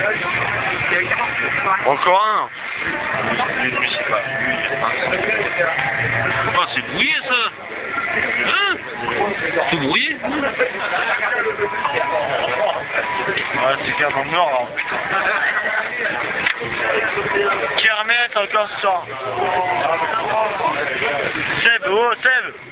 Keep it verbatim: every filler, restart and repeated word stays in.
Encore un. Je sais pas. Oh, c'est brouillé ça. Hein? Tout brouillé. Ouais, c'est carrément mort là. Kermesse encore ce soir. Seb, oh Seb.